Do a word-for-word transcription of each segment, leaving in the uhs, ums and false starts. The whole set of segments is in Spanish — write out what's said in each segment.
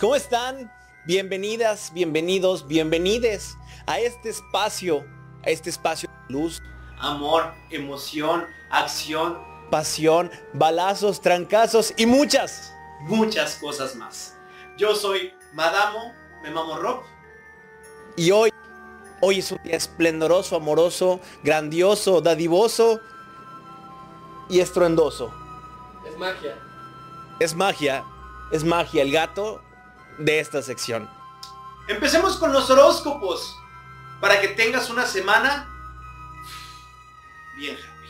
¿Cómo están? Bienvenidas, bienvenidos, bienvenides a este espacio, a este espacio de luz, amor, emoción, acción, pasión, balazos, trancazos y muchas, muchas cosas más. Yo soy Madamo, me mamo Rob. Y hoy, hoy es un día esplendoroso, amoroso, grandioso, dadivoso y estruendoso. Es magia. Es magia, es magia, el gato de esta sección. Empecemos con los horóscopos, para que tengas una semana bien happy.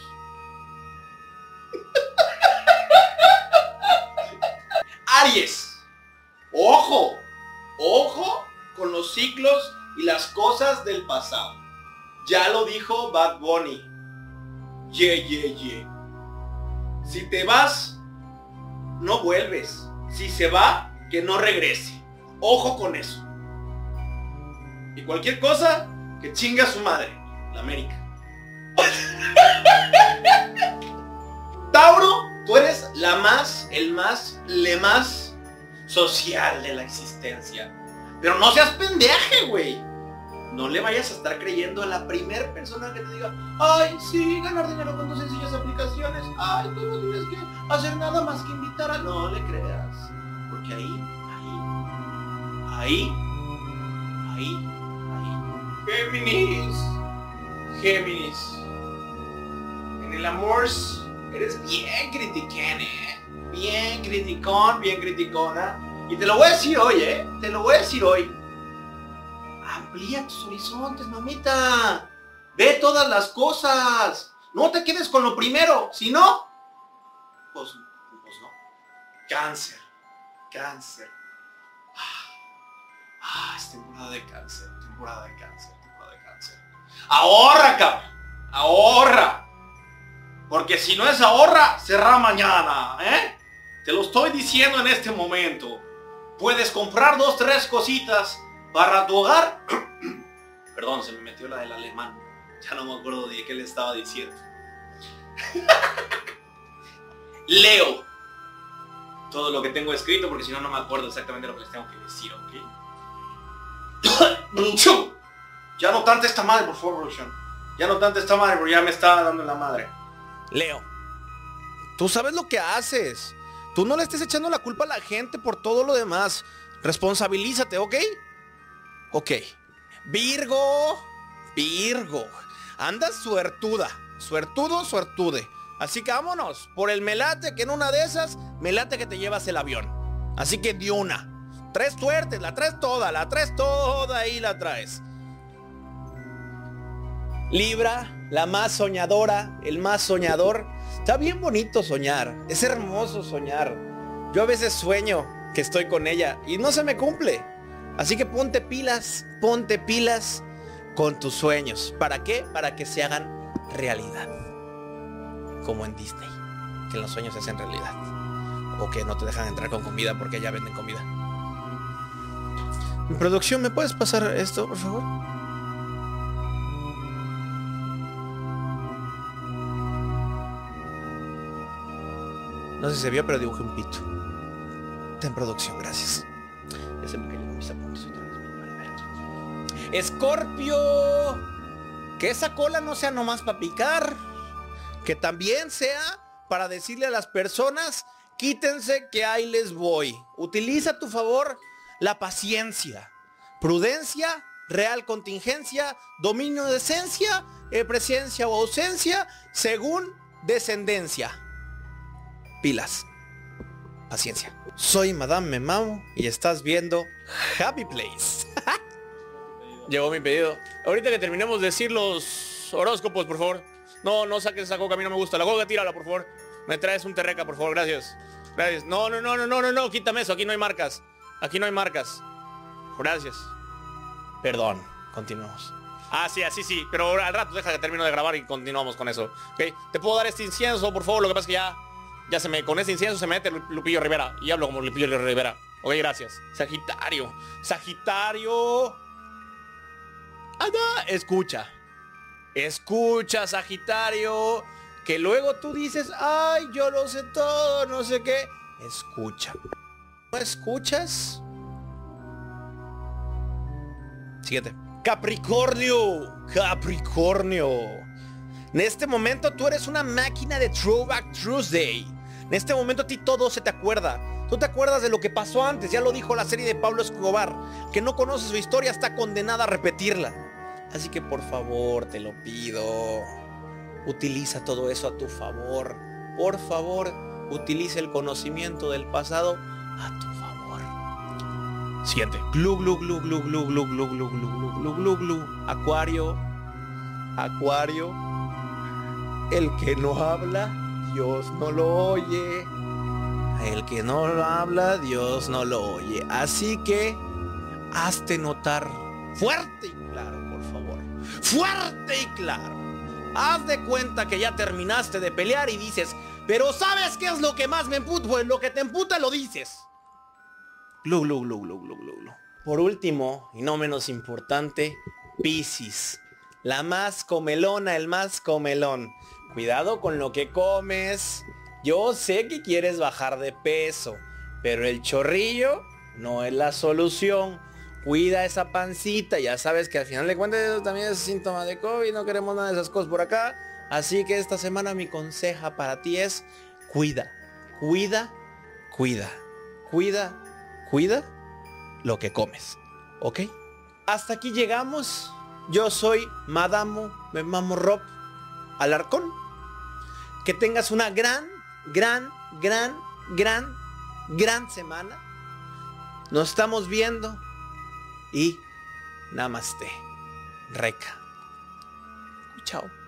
Aries, ojo, ojo con los ciclos y las cosas del pasado. Ya lo dijo Bad Bunny. Yeah, yeah, yeah. Si te vas, no vuelves. Si se va, que no regrese. Ojo con eso. Y cualquier cosa, que chinga su madre, la América. Tauro, tú eres la más, el más, le más social de la existencia. Pero no seas pendeje, güey. No le vayas a estar creyendo a la primer persona que te diga, ay, sí, ganar dinero con tus sencillas aplicaciones. Ay, tú no tienes que hacer nada más que invitar a... No le creas. Porque ahí, ahí, ahí, ahí, ahí. Géminis. Géminis. En el amor eres bien criticón, ¿eh? Bien criticón, bien criticona. Y te lo voy a decir hoy, ¿eh? Te lo voy a decir hoy. Amplía tus horizontes, mamita. Ve todas las cosas. No te quedes con lo primero. Si no, pues, pues no. Cáncer. Cáncer. Ah, ah, es temporada de cáncer. Temporada de cáncer. Temporada de cáncer. Ahorra, cabrón. Ahorra. Porque si no es ahorra, será mañana, ¿eh? Te lo estoy diciendo en este momento. Puedes comprar dos, tres cositas para tu hogar. Perdón, se me metió la del alemán. Ya no me acuerdo de qué le estaba diciendo. Leo todo lo que tengo escrito porque si no, no me acuerdo exactamente lo que les tengo que decir, ¿ok? Ya no tante esta madre, por favor, producción. Ya no tante esta madre, porque ya me está dando en la madre. Leo, tú sabes lo que haces. Tú no le estés echando la culpa a la gente por todo lo demás. Responsabilízate, ¿ok? Ok. Virgo, Virgo. Andas suertuda. Suertudo, suertude. Así que vámonos. Por el melate, que en una de esas, melate que te llevas el avión. Así que de una. Tres suertes, la traes toda, la traes toda y la traes. Libra, la más soñadora, el más soñador. Está bien bonito soñar. Es hermoso soñar. Yo a veces sueño que estoy con ella y no se me cumple. Así que ponte pilas, ponte pilas con tus sueños. ¿Para qué? Para que se hagan realidad. Como en Disney, que los sueños se hacen realidad. O que no te dejan entrar con comida porque ya venden comida. En producción, ¿me puedes pasar esto, por favor? No sé si se vio, pero dibujé un pito. En producción, gracias. Ya se me cayeron mis apuntes otra vez. Vale, vale. Escorpio. Que esa cola no sea nomás para picar. Que también sea para decirle a las personas, quítense que ahí les voy. Utiliza a tu favor la paciencia, prudencia, real contingencia, dominio de esencia, eh, presencia o ausencia, según descendencia. Pilas. Paciencia. Soy Madame Me Mamo y estás viendo Happy Place. Llegó mi pedido. Ahorita que terminemos de decir los horóscopos, por favor. No, no saques esa coca, a mí no me gusta. La coca, tírala, por favor. Me traes un terreca, por favor, gracias. Gracias. No, no, no, no, no, no, no, quítame eso. Aquí no hay marcas. Aquí no hay marcas. Gracias. Perdón. Continuamos. Ah, sí, así sí. Pero al rato deja que termino de grabar y continuamos con eso. ¿Ok? ¿Te puedo dar este incienso, por favor? Lo que pasa es que ya... Ya se me... Con este incienso se me mete Lupillo Rivera. Y hablo como Lupillo Rivera. Ok, gracias. Sagitario. Sagitario. Ah, no. Escucha. Escucha, Sagitario. Que luego tú dices, ay, yo lo sé todo, no sé qué. Escucha. ¿No escuchas? Siguiente. Capricornio. Capricornio. En este momento tú eres una máquina de Throwback Tuesday. En este momento a ti todo se te acuerda. Tú te acuerdas de lo que pasó antes. Ya lo dijo la serie de Pablo Escobar. Que no conoce su historia está condenada a repetirla. Así que por favor, te lo pido. Utiliza todo eso a tu favor. Por favor, utiliza el conocimiento del pasado a tu favor. Siguiente. Glu glu glu glu glu glu glu glu glu glu glu glu. Acuario. Acuario. El que no habla, Dios no lo oye. El que no lo habla, Dios no lo oye. Así que hazte notar fuerte y claro, por favor. Fuerte y claro. Haz de cuenta que ya terminaste de pelear y dices, pero ¿sabes qué es lo que más me emputa? Pues lo que te emputa lo dices. Glu, glu, glu, glu, glu, glu, glu. Por último, y no menos importante, Piscis. La más comelona, el más comelón. Cuidado con lo que comes. Yo sé que quieres bajar de peso, pero el chorrillo no es la solución. Cuida esa pancita, ya sabes que al final de cuentas eso también es síntoma de COVID, no queremos nada de esas cosas por acá. Así que esta semana mi conseja para ti es cuida, cuida, cuida, cuida, cuida lo que comes, ¿ok? Hasta aquí llegamos. Yo soy Madamo, me mamo Rob Alarcón. Que tengas una gran, gran, gran, gran, gran semana. Nos estamos viendo. Y namaste. Reca. Chao.